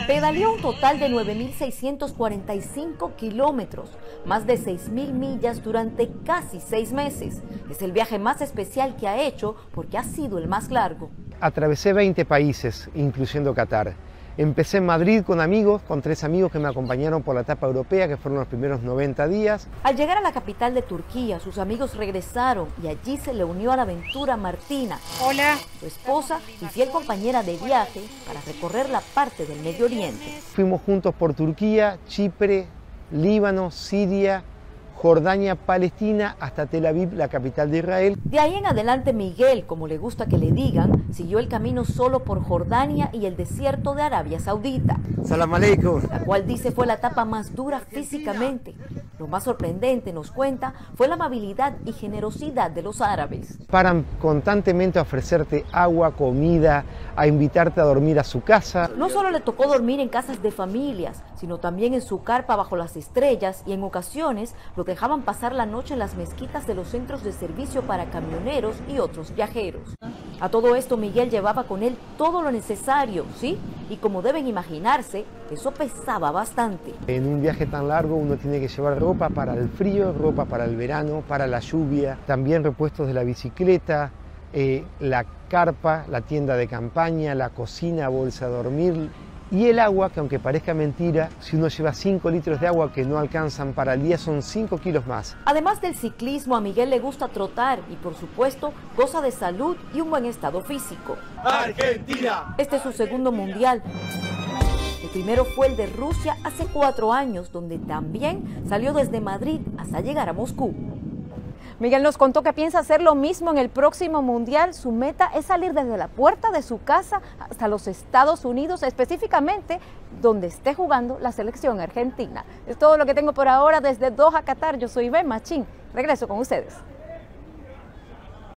Pedaleó un total de 9.645 kilómetros, más de 6.000 millas durante casi 6 meses. Es el viaje más especial que ha hecho porque ha sido el más largo. Atravesé 20 países, incluyendo Qatar. Empecé en Madrid con amigos, con 3 amigos que me acompañaron por la etapa europea, que fueron los primeros 90 días. Al llegar a la capital de Turquía, sus amigos regresaron y allí se le unió a la aventura Martina, Hola, su esposa y fiel compañera de viaje, para recorrer la parte del Medio Oriente. Fuimos juntos por Turquía, Chipre, Líbano, Siria, Jordania, Palestina, hasta Tel Aviv, la capital de Israel. De ahí en adelante Miguel, como le gusta que le digan, siguió el camino solo por Jordania y el desierto de Arabia Saudita. Salam aleikum. La cual dice fue la etapa más dura físicamente. Lo más sorprendente, nos cuenta, fue la amabilidad y generosidad de los árabes. Paran constantemente a ofrecerte agua, comida, a invitarte a dormir a su casa. No solo le tocó dormir en casas de familias, sino también en su carpa bajo las estrellas, y en ocasiones lo dejaban pasar la noche en las mezquitas de los centros de servicio para camioneros y otros viajeros. A todo esto Miguel llevaba con él todo lo necesario, ¿sí? Y como deben imaginarse, eso pesaba bastante. En un viaje tan largo uno tiene que llevar ropa para el frío, ropa para el verano, para la lluvia, también repuestos de la bicicleta, la carpa, la tienda de campaña, la cocina, bolsa de dormir. Y el agua, que aunque parezca mentira, si uno lleva 5 litros de agua que no alcanzan para el día, son 5 kilos más. Además del ciclismo, a Miguel le gusta trotar y, por supuesto, goza de salud y un buen estado físico. ¡Argentina! Este es su segundo mundial. El primero fue el de Rusia hace 4 años, donde también salió desde Madrid hasta llegar a Moscú. Miguel nos contó que piensa hacer lo mismo en el próximo mundial. Su meta es salir desde la puerta de su casa hasta los Estados Unidos, específicamente donde esté jugando la selección argentina. Es todo lo que tengo por ahora desde Doha, Qatar. Yo soy Ben Machín. Regreso con ustedes.